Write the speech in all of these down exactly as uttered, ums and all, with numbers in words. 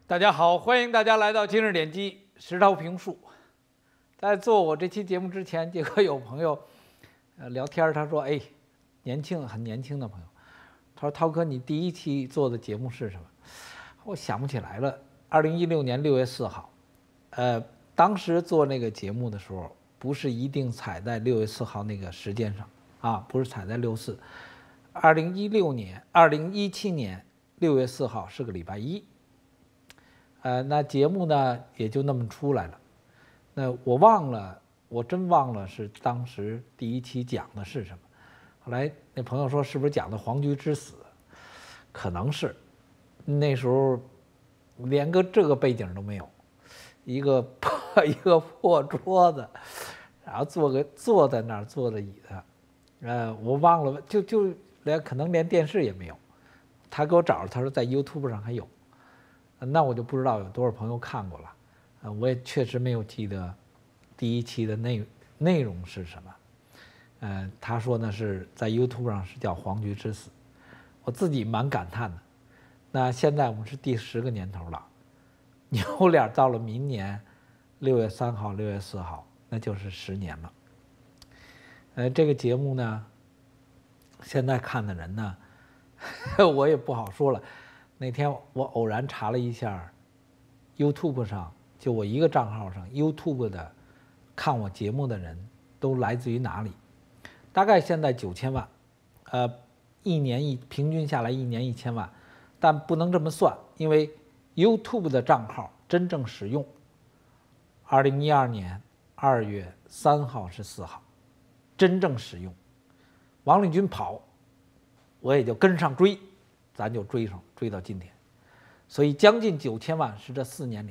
大家好，欢迎大家来到今日点击石涛评述。在做我这期节目之前，结果有朋友呃聊天，他说：“哎，年轻很年轻的朋友，他说涛哥，你第一期做的节目是什么？”我想不起来了。二零一六年六月四号，呃，当时做那个节目的时候，不是一定踩在六月四号那个时间上啊，不是踩在六四。二零一六年、二零一七年六月四号是个礼拜一。呃，那节目呢也就那么出来了。那我忘了，我真忘了是当时第一期讲的是什么。后来那朋友说是不是讲的黄菊之死？可能是，那时候连个这个背景都没有，一个破一个破桌子，然后坐个坐在那儿坐着椅子，呃，我忘了，就就连可能连电视也没有。他给我找着，他说在 YouTube 上还有。那我就不知道有多少朋友看过了，呃，我也确实没有记得第一期的内内容是什么。呃，他说呢是在 YouTube 上是叫《黄菊之死》，我自己蛮感叹的。那现在我们是第十个年头了，扭脸到了明年六月三号、六月四号，那就是十年了。呃，这个节目呢，现在看的人呢，我也不好说了。那天我偶然查了一下 YouTube 上，就我一个账号上 YouTube 的看我节目的人都来自于哪里？大概现在九千万，呃，一年一平均下来一年一千万，但不能这么算，因为 YouTube 的账号真正使用，二零一二年二月三号是四号，真正使用，王立军跑，我也就跟上追。咱就追上追到今天，所以将近九千万是这四年里，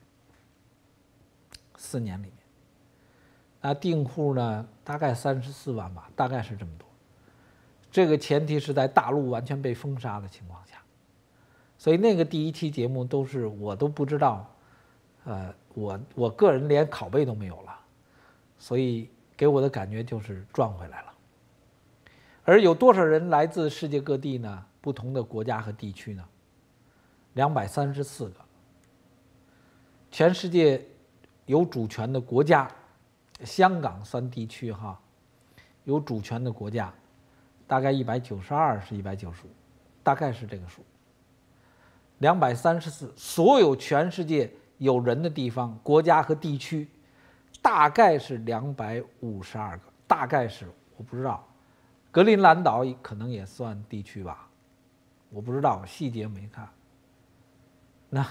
四年里面，那订户呢大概三十四万吧，大概是这么多。这个前提是在大陆完全被封杀的情况下，所以那个第一期节目都是我都不知道，呃，我我个人连拷贝都没有了，所以给我的感觉就是赚回来了。而有多少人来自世界各地呢？不同的国家和地区呢？两百三十四个。全世界有主权的国家，香港算地区哈，有主权的国家，大概一百九十二是一百九十五，大概是这个数。两百三十四，所有全世界有人的地方、国家和地区，大概是两百五十二个，大概是我不知道。格陵兰岛可能也算地区吧，我不知道，细节没看。那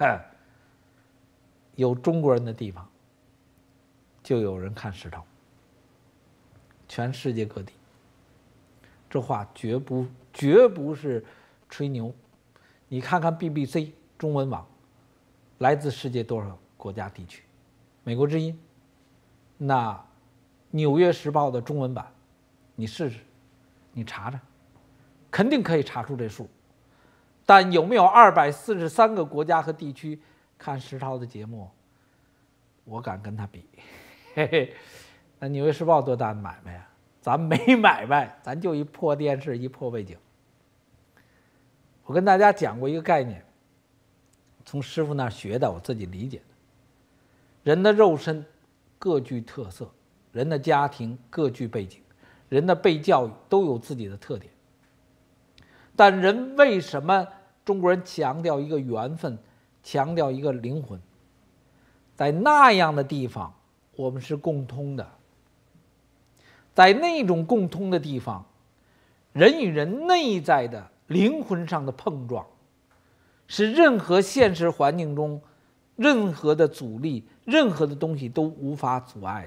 有中国人的地方，就有人看石头。全世界各地，这话绝不绝不是吹牛。你看看 B B C 中文网，来自世界多少国家地区？美国之音，那纽约时报的中文版，你试试。你查查，肯定可以查出这数，但有没有二百四十三个国家和地区看石涛的节目？我敢跟他比。嘿嘿，那《纽约时报》多大的买卖呀？咱没买卖，咱就一破电视，一破背景。我跟大家讲过一个概念，从师傅那儿学的，我自己理解的。人的肉身各具特色，人的家庭各具背景。人的被教育都有自己的特点，但人为什么中国人强调一个缘分，强调一个灵魂？在那样的地方，我们是共通的。在那种共通的地方，人与人内在的灵魂上的碰撞，是任何现实环境中任何的阻力、任何的东西都无法阻碍的。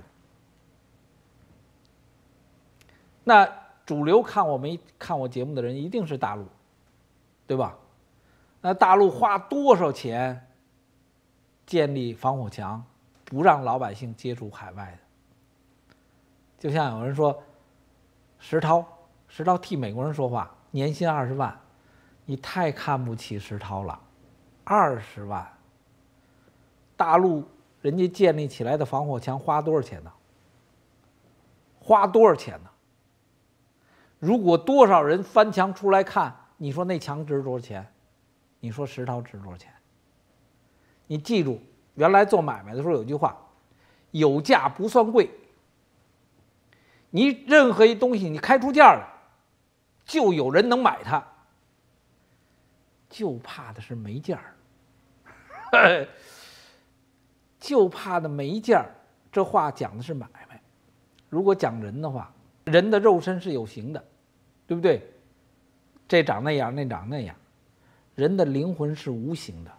那主流看我们看我节目的人一定是大陆，对吧？那大陆花多少钱建立防火墙，不让老百姓接触海外的？就像有人说，石涛，石涛替美国人说话，年薪二十万，你太看不起石涛了，二十万，大陆人家建立起来的防火墙花多少钱呢？花多少钱呢？如果多少人翻墙出来看，你说那墙值多少钱？你说石涛值多少钱？ 你记住，原来做买卖的时候有句话，有价不算贵。你任何一东西你开出价来，就有人能买它，就怕的是没价儿，就怕的没价儿。这话讲的是买卖，如果讲人的话，人的肉身是有形的，对不对？这长那样，那长那样，人的灵魂是无形的。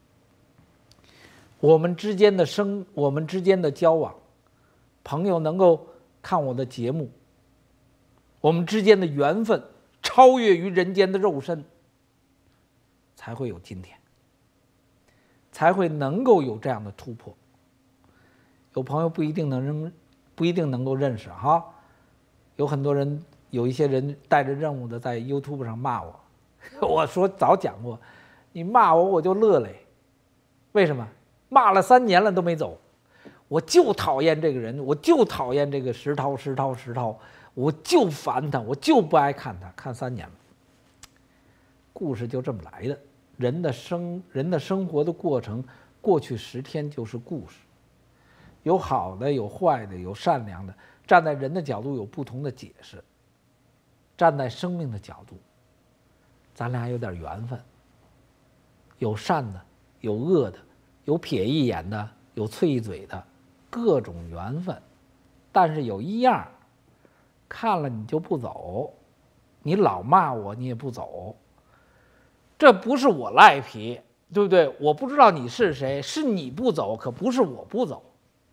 我们之间的生，我们之间的交往，朋友能够看我的节目，我们之间的缘分超越于人间的肉身，才会有今天，才会能够有这样的突破。有朋友不一定能认，不一定能够认识哈，有很多人，有一些人带着任务的在 YouTube 上骂我，我说早讲过，你骂我我就乐嘞，为什么？骂了三年了都没走，我就讨厌这个人，我就讨厌这个石涛石涛石涛，我就烦他，我就不爱看他，看三年了。故事就这么来的，人的生人的生活的过程，过去十天就是故事，有好的，有坏的，有善良的，站在人的角度有不同的解释，站在生命的角度，咱俩有点缘分，有善的，有恶的。有瞥一眼的，有啐一嘴的，各种缘分。但是有一样，看了你就不走，你老骂我你也不走，这不是我赖皮，对不对？我不知道你是谁，是你不走，可不是我不走。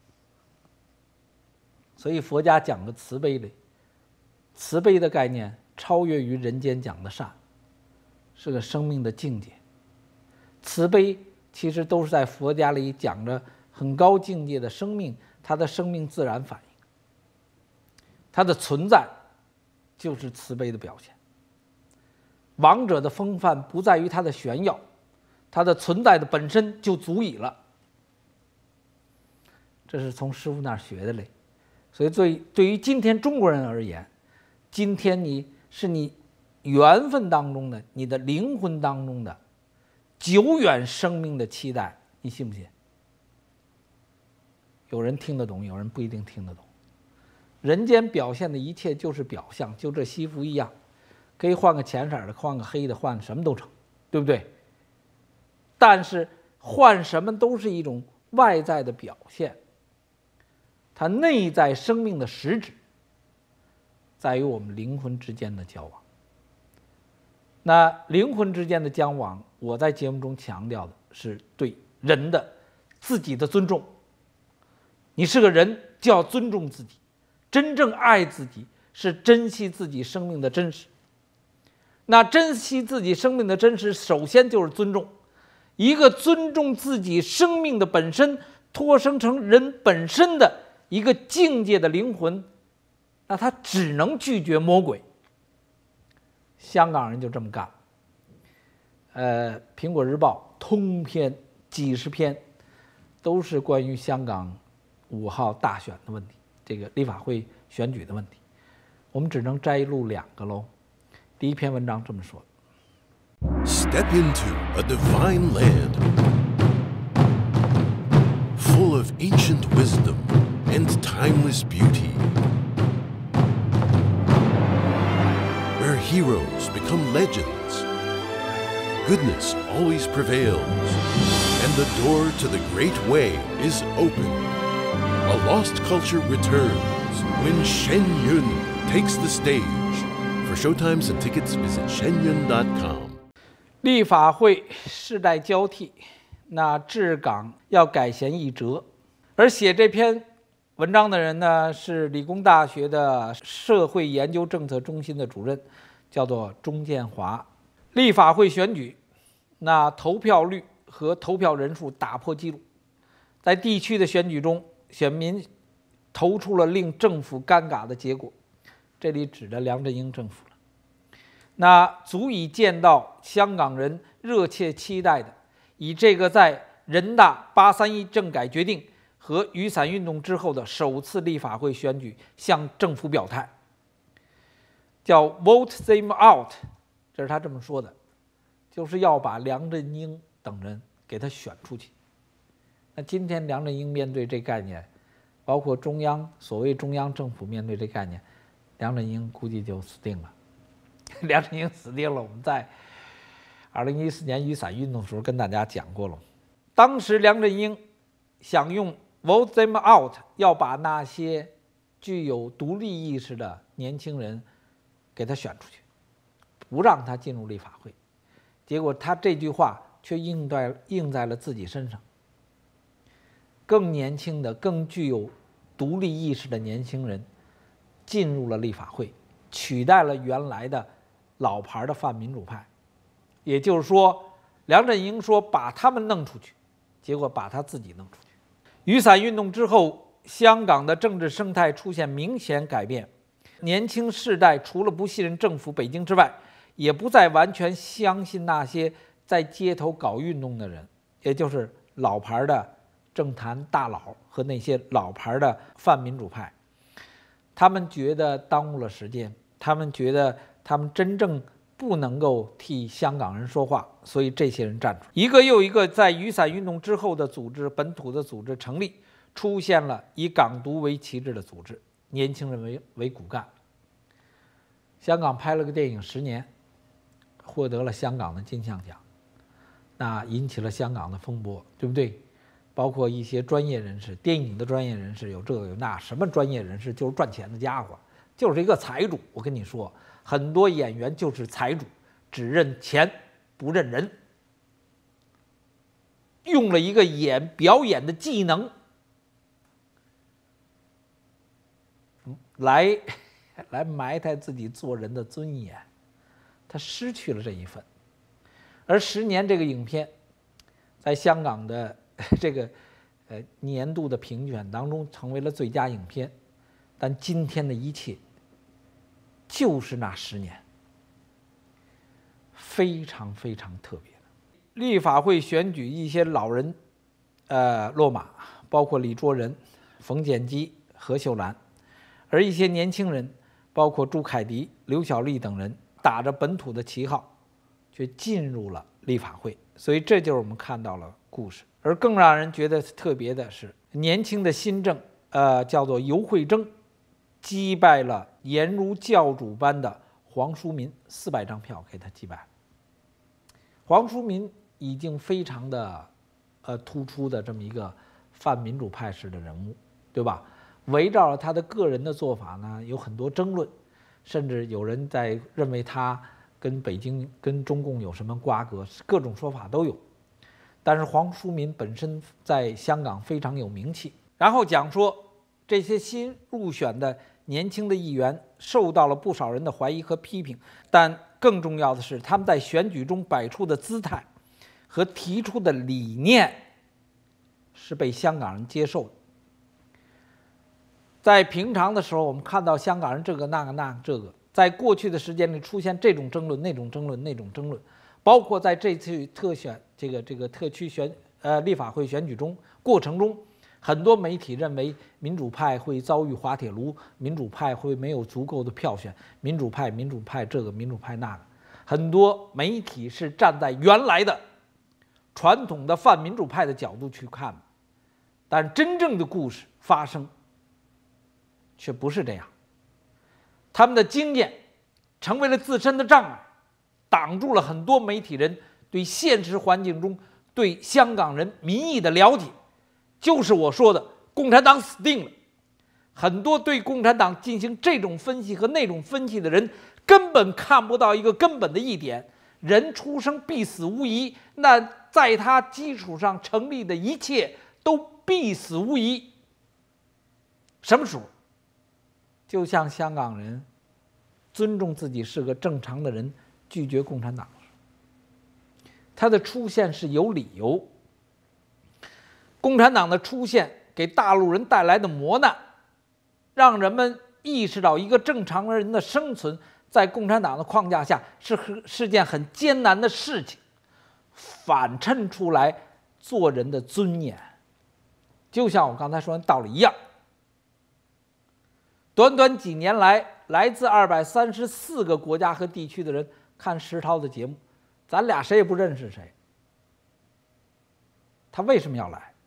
所以佛家讲个慈悲的，慈悲的概念超越于人间讲的善，是个生命的境界。慈悲其实都是在佛家里讲着很高境界的生命，它的生命自然反应，它的存在就是慈悲的表现。王者的风范不在于他的炫耀，他的存在的本身就足以了。这是从师父那儿学的嘞。所以对对于今天中国人而言，今天你是你缘分当中的，你的灵魂当中的久远生命的期待，你信不信？有人听得懂，有人不一定听得懂。人间表现的一切就是表象，就这西服一样，可以换个浅色的，换个黑的，换什么都成，对不对？但是换什么都是一种外在的表现，它内在生命的实质在于我们灵魂之间的交往。那灵魂之间的交往，我在节目中强调的是对人的自己的尊重。你是个人，就要尊重自己，真正爱自己是珍惜自己生命的真实。那珍惜自己生命的真实，首先就是尊重。一个尊重自己生命的本身，托生成人本身的一个境界的灵魂，那他只能拒绝魔鬼。香港人就这么干。呃，《苹果日报》通篇几十篇都是关于香港五号大选的问题，这个立法会选举的问题，我们只能摘录两个喽。第一篇文章这么说：Step into a divine land, full of ancient wisdom and timeless beauty, where heroes become legends, goodness always prevails, and the door to the great way is open. A lost culture returns when Shen Yun takes the stage.For showtimes and tickets, visit shen yun dot com. 立法会世代交替，那治港要改弦易辙。而写这篇文章的人呢，是理工大学的社会研究政策中心的主任，叫做钟建华。立法会选举，那投票率和投票人数打破纪录，在地区的选举中，选民投出了令政府尴尬的结果。这里指的梁振英政府了，那足以见到香港人热切期待的，以这个在人大八三一政改决定和雨伞运动之后的首次立法会选举向政府表态，叫 vote them out， 这是他这么说的，就是要把梁振英等人给他选出去。 那今天梁振英面对这概念，包括中央所谓中央政府面对这概念，梁振英估计就死定了。梁振英死定了，我们在二零一四年雨伞运动的时候跟大家讲过了。当时梁振英想用 vote them out， 要把那些具有独立意识的年轻人给他选出去，不让他进入立法会。结果他这句话却应在应在了自己身上。更年轻的、更具有独立意识的年轻人进入了立法会，取代了原来的老牌的泛民主派。也就是说，梁振英说把他们弄出去，结果把他自己弄出去。雨伞运动之后，香港的政治生态出现明显改变，年轻世代除了不信任政府北京之外，也不再完全相信那些在街头搞运动的人，也就是老牌的政坛大佬和那些老牌的泛民主派。他们觉得耽误了时间，他们觉得他们真正不能够替香港人说话，所以这些人站出来，一个又一个在雨伞运动之后的组织，本土的组织成立，出现了以港独为旗帜的组织，年轻人为为骨干。香港拍了个电影《十年》，获得了香港的金像奖，那引起了香港的风波，对不对？包括一些专业人士，电影的专业人士有这个有那，什么专业人士就是赚钱的家伙，就是一个财主。我跟你说，很多演员就是财主，只认钱不认人，用了一个演表演的技能来来埋汰自己做人的尊严，他失去了这一份。而《十年》这个影片，在香港的这个呃年度的评选当中成为了最佳影片，但今天的一切就是那十年，非常非常特别的。立法会选举一些老人呃落马，包括李卓人、冯检基、何秀兰，而一些年轻人，包括朱凯廸、刘小丽等人，打着本土的旗号，却进入了立法会。所以这就是我们看到了故事。而更让人觉得特别的是，年轻的新政，呃，叫做游惠征，击败了颜如教主般的黄淑民，四百张票给他击败。黄淑民已经非常的，呃，突出的这么一个泛民主派式的人物，对吧？围绕着他的个人的做法呢，有很多争论，甚至有人在认为他跟北京、跟中共有什么瓜葛，各种说法都有。但是黄淑民本身在香港非常有名气，然后讲说这些新入选的年轻的议员受到了不少人的怀疑和批评，但更重要的是他们在选举中摆出的姿态和提出的理念是被香港人接受的。在平常的时候，我们看到香港人这个那个那个这个，在过去的时间里出现这种争论、那种争论、那种争论，包括在这次特选这个这个特区选呃立法会选举中过程中，很多媒体认为民主派会遭遇滑铁卢，民主派会没有足够的票选，民主派民主派这个民主派那个，很多媒体是站在原来的传统的泛民主派的角度去看的，但真正的故事发生却不是这样。他们的经验成为了自身的障碍，挡住了很多媒体人对现实环境中对香港人民意的了解。就是我说的，共产党死定了。很多对共产党进行这种分析和那种分析的人，根本看不到一个根本的一点：人出生必死无疑，那在他基础上成立的一切都必死无疑。什么时候？就像香港人尊重自己是个正常的人，拒绝共产党，他的出现是有理由。共产党的出现给大陆人带来的磨难，让人们意识到一个正常人的生存在共产党的框架下是是件很艰难的事情，反衬出来做人的尊严。就像我刚才说的道理一样，短短几年来，来自二百三十四个国家和地区的人看石涛的节目，咱俩谁也不认识谁。他为什么要来？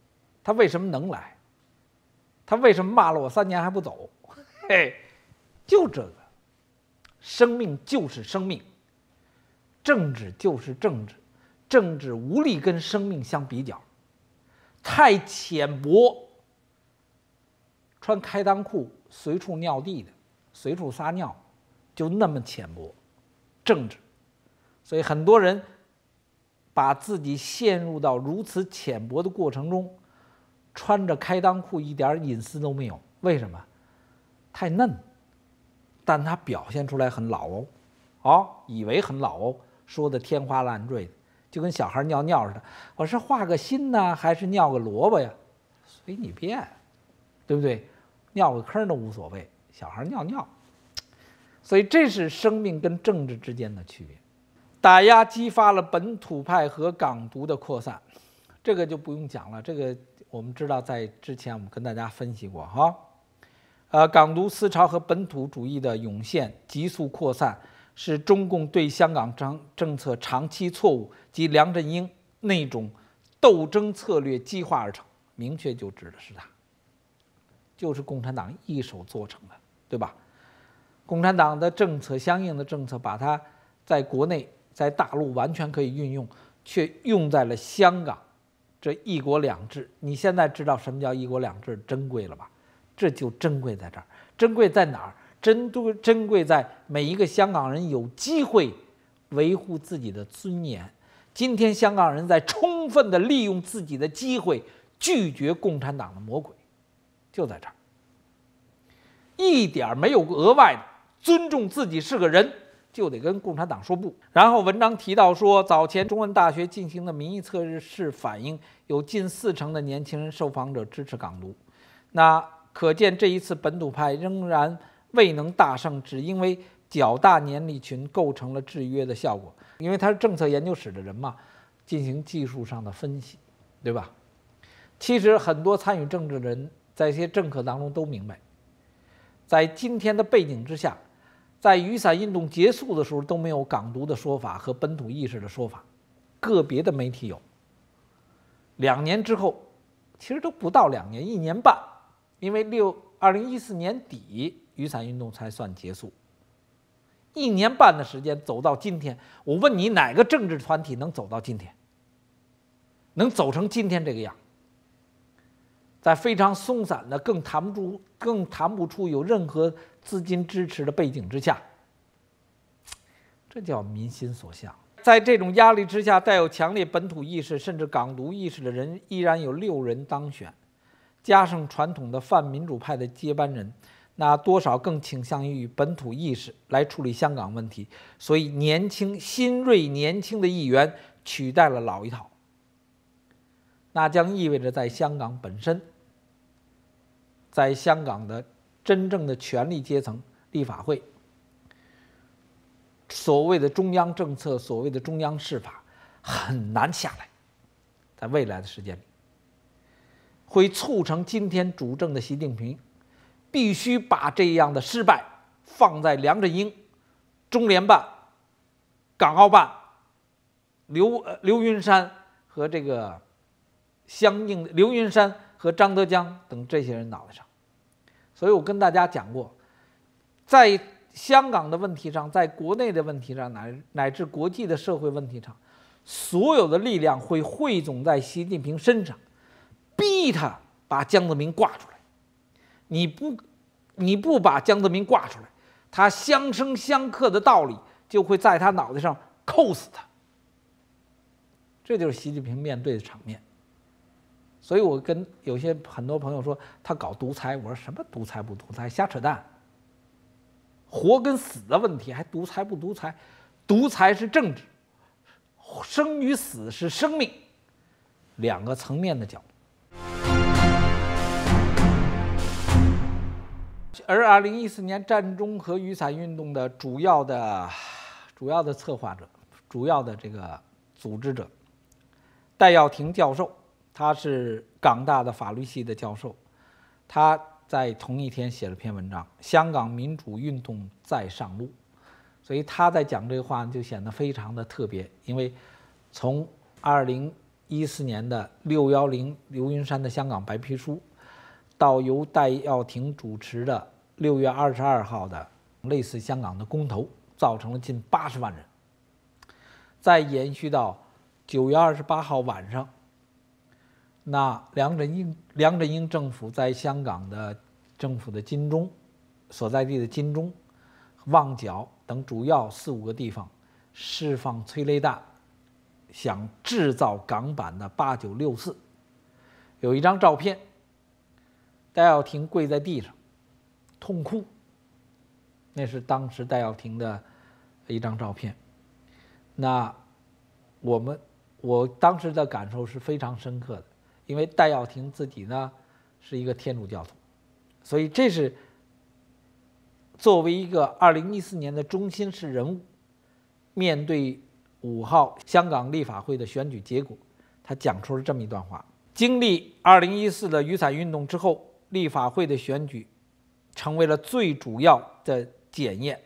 他为什么能来？他为什么骂了我三年还不走？嘿，就这个，生命就是生命，政治就是政治，政治无力跟生命相比较，太浅薄。穿开裆裤随处尿地的，随处撒尿，就那么浅薄，政治。所以很多人把自己陷入到如此浅薄的过程中，穿着开裆裤一点隐私都没有。为什么？太嫩，但他表现出来很老哦，哦，以为很老哦，说的天花乱坠的，就跟小孩尿尿似的。我是画个心呢，还是尿个萝卜呀？随你便，对不对？尿个坑都无所谓，小孩尿尿。所以这是生命跟政治之间的区别。打压激发了本土派和港独的扩散，这个就不用讲了。这个我们知道，在之前我们跟大家分析过哈。呃，港独思潮和本土主义的涌现、急速扩散，是中共对香港政政策长期错误及梁振英那种斗争策略激化而成。明确就指的是他，就是共产党一手做成的，对吧？共产党的政策，相应的政策，把它在国内、在大陆完全可以运用，却用在了香港这一国两制。你现在知道什么叫一国两制珍贵了吧？这就珍贵在这儿。珍贵在哪儿？珍贵珍贵在每一个香港人有机会维护自己的尊严。今天香港人在充分的利用自己的机会，拒绝共产党的魔鬼，就在这儿，一点没有额外的，尊重自己是个人，就得跟共产党说不。然后文章提到说，早前中文大学进行的民意测试反映，有近四成的年轻人受访者支持港独。那可见这一次本土派仍然未能大胜，只因为较大年龄群构成了制约的效果。因为他是政策研究室的人嘛，进行技术上的分析，对吧？其实很多参与政治的人在一些政客当中都明白，在今天的背景之下，在雨伞运动结束的时候都没有港独的说法和本土意识的说法，个别的媒体有。两年之后，其实都不到两年，一年半，因为六二零一四年底雨伞运动才算结束，一年半的时间走到今天，我问你哪个政治团体能走到今天，能走成今天这个样？在非常松散的、更谈不出、更谈不出有任何资金支持的背景之下，这叫民心所向。在这种压力之下，带有强烈本土意识甚至港独意识的人依然有六人当选，加上传统的泛民主派的接班人，那多少更倾向于以本土意识来处理香港问题，所以年轻、新锐、年轻的议员取代了老一套。那将意味着在香港本身，在香港的真正的权力阶层立法会，所谓的中央政策，所谓的中央释法很难下来，在未来的时间里会促成今天主政的习近平必须把这样的失败放在梁振英、中联办、港澳办、刘刘云山和这个相应的刘云山和张德江等这些人脑袋上。所以我跟大家讲过，在香港的问题上，在国内的问题上，乃乃至国际的社会问题上，所有的力量会汇总在习近平身上，逼他把江泽民挂出来。你不你不把江泽民挂出来，他相生相克的道理就会在他脑袋上扣死他。这就是习近平面对的场面。所以我跟有些很多朋友说他搞独裁，我说什么独裁不独裁，瞎扯淡。活跟死的问题还独裁不独裁？独裁是政治，生与死是生命，两个层面的角度。而二零一四年战中和雨伞运动的主要的、主要的策划者、主要的这个组织者，戴耀廷教授，他是港大的法律系的教授，他在同一天写了篇文章《香港民主运动再上路》，所以他在讲这个话就显得非常的特别，因为从二零一四年的六一零刘云山的香港白皮书，到由戴耀廷主持的六月二十二号的类似香港的公投，造成了近八十万人。再延续到九月二十八号晚上，那梁振英梁振英政府在香港的政府的金钟所在地的金钟、旺角等主要四五个地方释放催泪弹，想制造港版的八九六四。有一张照片，戴耀廷跪在地上痛哭，那是当时戴耀廷的一张照片。那我们我当时的感受是非常深刻的，因为戴耀廷自己呢是一个天主教徒，所以这是作为一个二零一四年的中心式人物，面对五号香港立法会的选举结果，他讲出了这么一段话：经历二零一四的雨伞运动之后，立法会的选举成为了最主要的检验。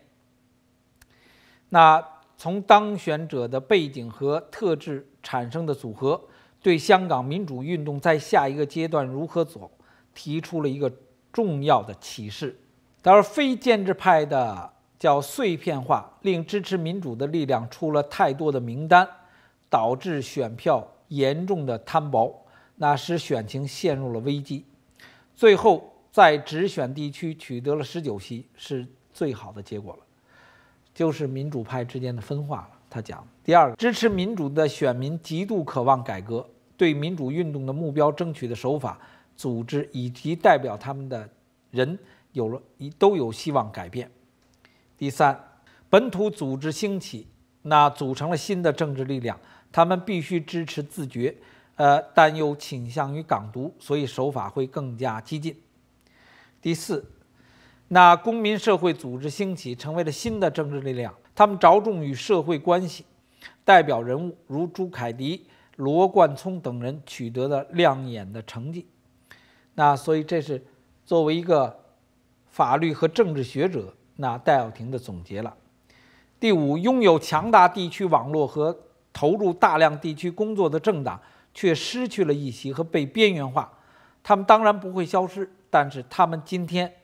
那从当选者的背景和特质产生的组合，对香港民主运动在下一个阶段如何走提出了一个重要的启示。当然，非建制派的叫碎片化，令支持民主的力量出了太多的名单，导致选票严重的摊薄，那使选情陷入了危机。最后在直选地区取得了十九席，是最好的结果了，就是民主派之间的分化了。他讲，第二个，支持民主的选民极度渴望改革，对民主运动的目标争取的手法、组织以及代表他们的人有了都有希望改变。第三，本土组织兴起，那组成了新的政治力量，他们必须支持自觉，呃，但又倾向于港独，所以手法会更加激进。第四，那公民社会组织兴起，成为了新的政治力量，他们着重于社会关系，代表人物如朱凯迪、罗冠聪等人取得了亮眼的成绩。那所以这是作为一个法律和政治学者，那戴耀廷的总结了。第五，拥有强大地区网络和投入大量地区工作的政党却失去了一席和被边缘化，他们当然不会消失，但是他们今天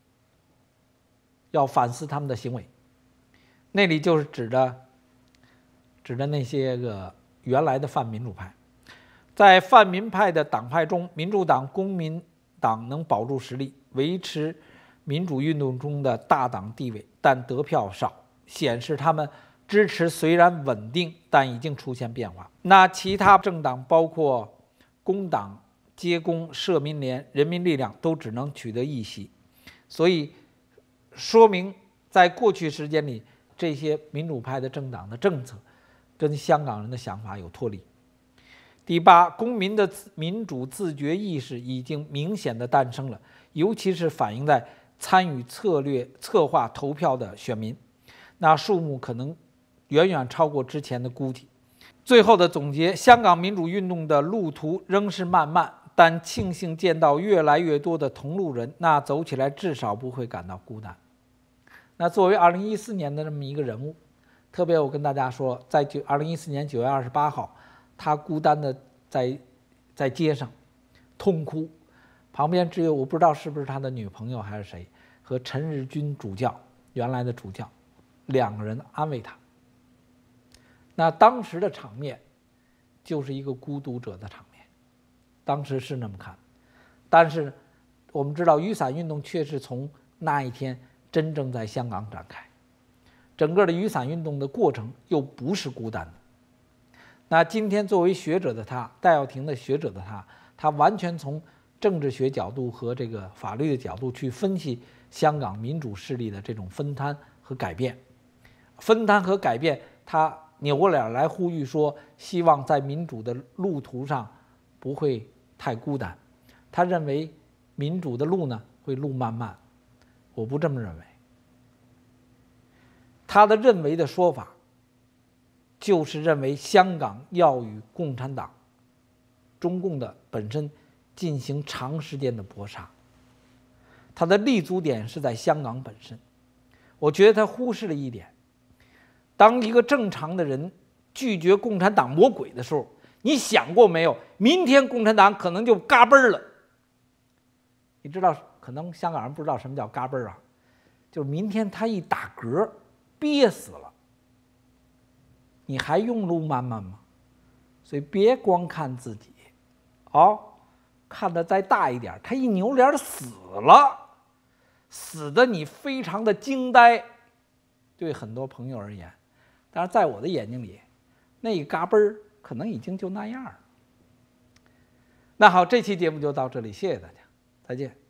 要反思他们的行为。那里就是指着指着那些个原来的泛民主派。在泛民派的党派中，民主党、公民党能保住实力，维持民主运动中的大党地位，但得票少，显示他们支持虽然稳定，但已经出现变化。那其他政党包括工党、街工、社民联、人民力量都只能取得一席，所以说明在过去时间里，这些民主派的政党的政策跟香港人的想法有脱离。第八，公民的民主自觉意识已经明显的诞生了，尤其是反映在参与策略策划投票的选民，那数目可能远远超过之前的估计。最后的总结，香港民主运动的路途仍是漫漫，但庆幸见到越来越多的同路人，那走起来至少不会感到孤单。那作为二零一四年的这么一个人物，特别我跟大家说，在二零一四年九月二十八号，他孤单的在在街上痛哭，旁边只有我不知道是不是他的女朋友还是谁，和陈日君主教原来的主教两个人安慰他。那当时的场面就是一个孤独者的场面，当时是那么看。但是我们知道雨伞运动却是从那一天真正在香港展开，整个的雨伞运动的过程又不是孤单的。那今天作为学者的他，戴耀廷的学者的他，他完全从政治学角度和这个法律的角度去分析香港民主势力的这种分摊和改变。分摊和改变，他扭过脸来呼吁说，希望在民主的路途上不会太孤单。他认为民主的路呢会路漫漫，我不这么认为。他的认为的说法就是认为香港要与共产党、中共的本身进行长时间的搏杀，他的立足点是在香港本身。我觉得他忽视了一点，当一个正常的人拒绝共产党魔鬼的时候， 你想过没有？明天共产党可能就嘎嘣了。你知道，可能香港人不知道什么叫嘎嘣啊，就是明天他一打嗝，憋死了，你还用路漫漫吗？所以别光看自己，哦，看得再大一点，他一扭脸死了，死的你非常的惊呆。对很多朋友而言，但是在我的眼睛里，那一嘎嘣儿可能已经就那样了。那好，这期节目就到这里，谢谢大家，再见。